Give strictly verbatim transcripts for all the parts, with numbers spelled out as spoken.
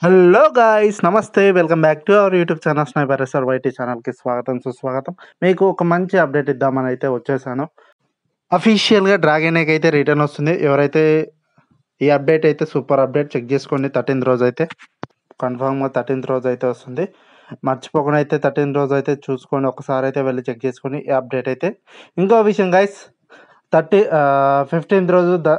Hello guys, నమస్తే. Welcome back to our YouTube channel sniper SR YT ఛానల్కి స్వాగతం సుస్వాగతం. మీకు ఒక మంచి అప్డేట్ ఇద్దామని అయితే వచ్చేసాను. అఫీషియల్గా డ్రాగన్ ఎగ్ అయితే రిటర్న్ వస్తుంది. ఎవరైతే ఈ అప్డేట్ అయితే సూపర్ అప్డేట్, చెక్ చేసుకోండి. థర్టీన్త్ రోజు అయితే కన్ఫామ్గా థర్టీన్త్ రోజు అయితే వస్తుంది. మర్చిపోకుండా అయితే థర్టీన్త్ రోజు అయితే చూసుకోండి. ఒకసారి అయితే వెళ్ళి చెక్ చేసుకొని ఈ అప్డేట్ అయితే. ఇంకో విషయం గైస్, థర్టీ ఫిఫ్టీన్త్ రోజు ద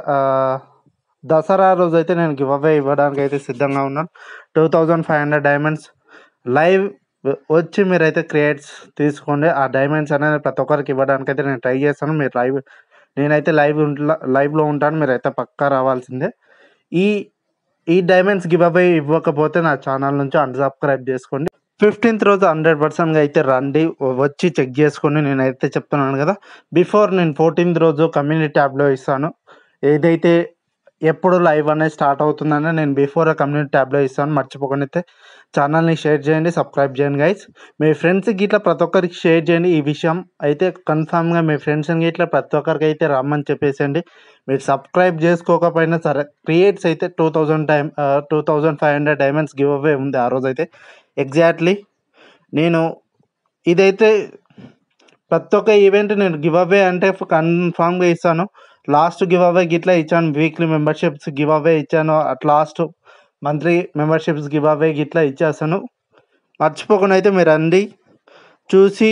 దసరా రోజు అయితే నేను గివ్ అవే ఇవ్వడానికి అయితే సిద్ధంగా ఉన్నాను. Two thousand five hundred diamonds live వచ్చి మీరైతే క్రియేట్స్ తీసుకోండి. ఆ డైమండ్స్ అనేది ప్రతి ఒక్కరికి ఇవ్వడానికి అయితే నేను ట్రై చేస్తాను. మీరు లైవ్ నేనైతే లైవ్ ఉంటా లైవ్లో ఉంటాను. మీరైతే పక్కా రావాల్సిందే. ఈ ఈ డైమండ్స్ గివ్ అవే ఇవ్వకపోతే నా ఛానల్ నుంచి అన్సబ్స్క్రైబ్ చేసుకోండి. ఫిఫ్టీన్త్ రోజు హండ్రెడ్ పర్సెంట్గా అయితే రండి, వచ్చి చెక్ చేసుకొని. నేనైతే చెప్తున్నాను కదా, బిఫోర్ నేను ఫోర్టీన్త్ రోజు కమ్యూనిటీ ట్యాబ్లో ఇస్తాను. ఏదైతే ఎప్పుడు లైవ్ అనేది స్టార్ట్ అవుతుందని నేను బిఫోర్ కమ్యూనిటీ ట్యాబ్లో ఇస్తాను. మర్చిపోకుండా అయితే ఛానల్ని షేర్ చేయండి, సబ్స్క్రైబ్ చేయండి గైస్. మీ ఫ్రెండ్స్కి ఇట్లా ప్రతి ఒక్కరికి షేర్ చేయండి. ఈ విషయం అయితే కన్ఫామ్గా మీ ఫ్రెండ్స్కి ఇట్లా ప్రతి ఒక్కరికి అయితే రమ్మని చెప్పేసండి. మీరు సబ్స్క్రైబ్ చేసుకోకపోయినా సరే, క్రియేట్స్ అయితే two thousand time two thousand five hundred diamonds give away ఉంది ఆ రోజు అయితే. ఎగ్జాక్ట్లీ నేను ఇదైతే ప్రతి ఒక్క ఈవెంట్ నేను గివ్ అవే అంటే కన్ఫామ్గా ఇస్తాను. లాస్ట్ గివ్ అవే గిట్లా ఇచ్చాను, వీక్లీ మెంబర్షిప్స్ గివ్ అవే ఇచ్చాను. At last monthly memberships give away గిట్లా ఇచ్చేస్తాను. మర్చిపోకుండా అయితే మీరు రండి, చూసి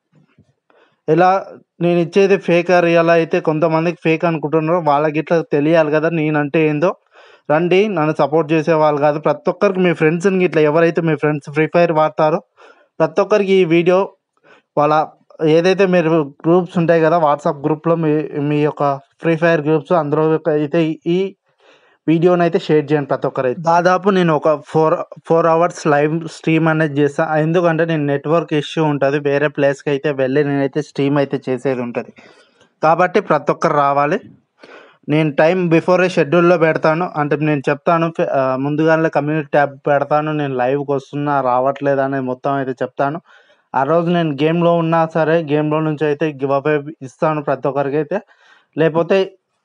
ఎలా నేను ఇచ్చేది ఫేక్ రియల్ అయితే కొంతమందికి ఫేక్ అనుకుంటున్నారు. వాళ్ళకి ఇట్లా తెలియాలి కదా నేనంటే ఏందో. రండి, నన్ను సపోర్ట్ చేసే వాళ్ళు కాదు, ప్రతి ఒక్కరికి మీ ఫ్రెండ్స్ని ఇట్లా ఎవరైతే మీ ఫ్రెండ్స్ ఫ్రీ ఫైర్ వాడతారో ప్రతి ఒక్కరికి ఈ వీడియో వాళ్ళ ఏదైతే మీరు గ్రూప్స్ ఉంటాయి కదా, వాట్సాప్ గ్రూప్లో మీ మీ యొక్క ఫ్రీ ఫైర్ గ్రూప్స్ అందులో అయితే ఈ వీడియోని అయితే షేర్ చేయండి ప్రతి ఒక్కరైతే. దాదాపు నేను ఒక four four hours live stream అనేది చేస్తాను. ఎందుకంటే నేను నెట్వర్క్ ఇష్యూ ఉంటుంది, వేరే ప్లేస్కి అయితే వెళ్ళి నేనైతే స్ట్రీమ్ అయితే చేసేది ఉంటుంది. కాబట్టి ప్రతి ఒక్కరు రావాలి. నేను టైం బిఫోరే షెడ్యూల్లో పెడతాను. అంటే నేను చెప్తాను ముందుగానే కమ్యూనిటీ ట్యాబ్ పెడతాను, నేను లైవ్కి వస్తున్నా రావట్లేదు అనేది మొత్తం అయితే చెప్తాను. ఆ రోజు నేను గేమ్లో ఉన్నా సరే, గేమ్లో నుంచి అయితే గివ్ అవే ఇస్తాను ప్రతి ఒక్కరికి అయితే. లేకపోతే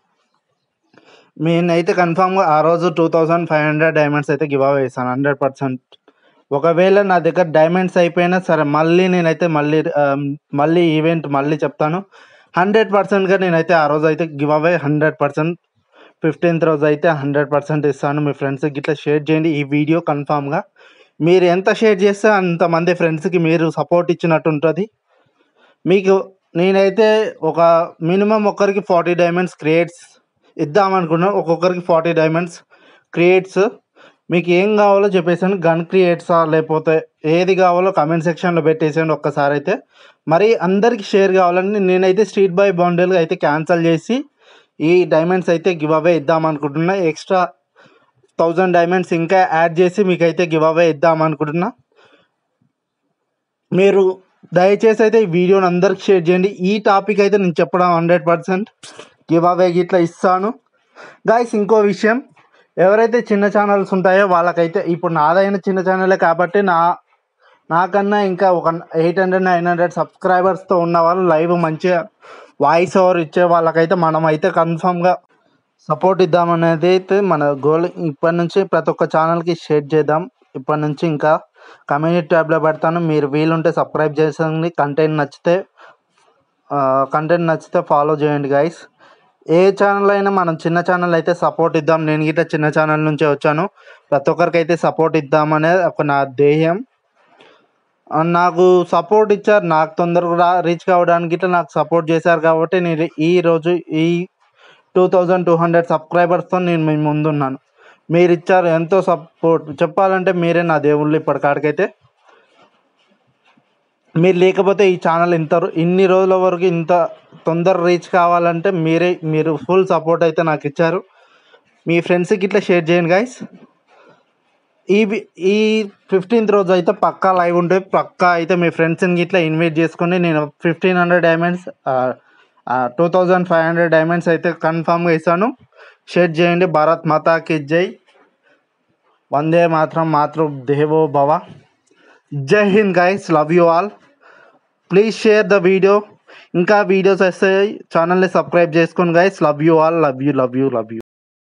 నేనైతే కన్ఫామ్గా ఆ రోజు two thousand five hundred diamonds అయితే గివ్ అవే ఇస్తాను హండ్రెడ్ పర్సెంట్. ఒకవేళ నా దగ్గర డైమండ్స్ అయిపోయినా సరే, మళ్ళీ నేనైతే మళ్ళీ మళ్ళీ ఈవెంట్ మళ్ళీ చెప్తాను. హండ్రెడ్ పర్సెంట్గా నేనైతే ఆ రోజు అయితే give away hundred percent fifteenth రోజు అయితే హండ్రెడ్ పర్సెంట్ ఇస్తాను. మీ ఫ్రెండ్స్కి ఇట్లా షేర్ చేయండి ఈ వీడియో. కన్ఫామ్గా మీరు ఎంత షేర్ చేస్తే అంతమంది ఫ్రెండ్స్కి మీరు సపోర్ట్ ఇచ్చినట్టు ఉంటుంది. మీకు నేనైతే ఒక మినిమం ఒక్కరికి ఫార్టీ డైమండ్స్ క్రియేట్స్ ఇద్దామనుకున్నాను. ఒక్కొక్కరికి ఫార్టీ డైమండ్స్ క్రియేట్స్. మీకు ఏం కావాలో చెప్పేసాను, గన్ క్రియేట్సా లేకపోతే ఏది కావాలో కమెంట్ సెక్షన్లో పెట్టేసాను ఒక్కసారి అయితే. మరి అందరికి షేర్ కావాలని నేనైతే స్ట్రీట్ బాయ్ బండిల్గా అయితే క్యాన్సిల్ చేసి ఈ డైమండ్స్ అయితే గివ్ అవే ఇద్దామనుకుంటున్నా. ఎక్స్ట్రా థౌజండ్ డైమండ్స్ ఇంకా యాడ్ చేసి మీకైతే గివ్ అవే ఇద్దామనుకుంటున్నా. మీరు దయచేసి అయితే ఈ వీడియోని అందరికి షేర్ చేయండి. ఈ టాపిక్ అయితే నేను చెప్పడం హండ్రెడ్ పర్సెంట్ గివ్ అవే ఇట్లా ఇస్తాను గాయస్. ఇంకో విషయం, ఎవరైతే చిన్న ఛానల్స్ ఉంటాయో వాళ్ళకైతే, ఇప్పుడు నాదైన చిన్న ఛానలే కాబట్టి నా నాకన్నా ఇంకా ఒక ఎయిట్ హండ్రెడ్ నైన్ హండ్రెడ్ సబ్స్క్రైబర్స్తో ఉన్న వాళ్ళు లైవ్ మంచిగా వాయిస్ ఓవర్ ఇచ్చే వాళ్ళకైతే మనం అయితే కన్ఫామ్గా సపోర్ట్ ఇద్దామనేది అయితే మన గోల్. ఇప్పటి నుంచి ప్రతి ఒక్క ఛానల్కి షేర్ చేద్దాం. ఇప్పటి నుంచి ఇంకా కమ్యూనిటీ ట్యాబ్లో పెడతాను, మీరు వీలుంటే సబ్స్క్రైబ్ చేసండి. కంటెంట్ నచ్చితే కంటెంట్ నచ్చితే ఫాలో చేయండి గైస్. ఏ ఛానల్ అయినా మనం చిన్న ఛానల్ అయితే సపోర్ట్ ఇద్దాం. నేను గిట్ట చిన్న ఛానల్ నుంచే వచ్చాను, ప్రతి ఒక్కరికి అయితే సపోర్ట్ ఇద్దామనే ఒక నా ధ్యేయం. నాకు సపోర్ట్ ఇచ్చారు, నాకు తొందరగా రీచ్ కావడానికి ఇట్లా నాకు సపోర్ట్ చేశారు కాబట్టి నేను ఈరోజు ఈ టూ థౌజండ్ టూ హండ్రెడ్ సబ్స్క్రైబర్స్తో నేను మీ ముందున్నాను. మీరు ఇచ్చారు ఎంతో సపోర్ట్, చెప్పాలంటే మీరే నా దేవుళ్ళు ఇప్పటికాడికైతే. మీరు లేకపోతే ఈ ఛానల్ ఇంత ఇన్ని రోజుల వరకు ఇంత తొందర రీచ్ కావాలంటే మీరే మీరు ఫుల్ సపోర్ట్ అయితే నాకు ఇచ్చారు. మీ ఫ్రెండ్స్కి ఇట్లా షేర్ చేయండి గైస్. ఈ ఈ ఫిఫ్టీన్త్ రోజు అయితే పక్కా లైవ్ ఉంటుంది. పక్కా అయితే మీ ఫ్రెండ్స్ని ఇట్లా ఇన్వైట్ చేసుకొని నేను fifteen hundred diamonds two thousand five hundred diamonds అయితే కన్ఫామ్గా ఇస్తాను. షేర్ చేయండి. భారత్ మాతాకి జై, వందే మాత్రం, మాతృ దేవో భవ. జై హింద్ guys, love you all. Please share the video. ఇంకా వీడియోస్ వస్తాయి, ఛానల్ని సబ్స్క్రైబ్ చేసుకోండి guys. Love you all, love you love you love you.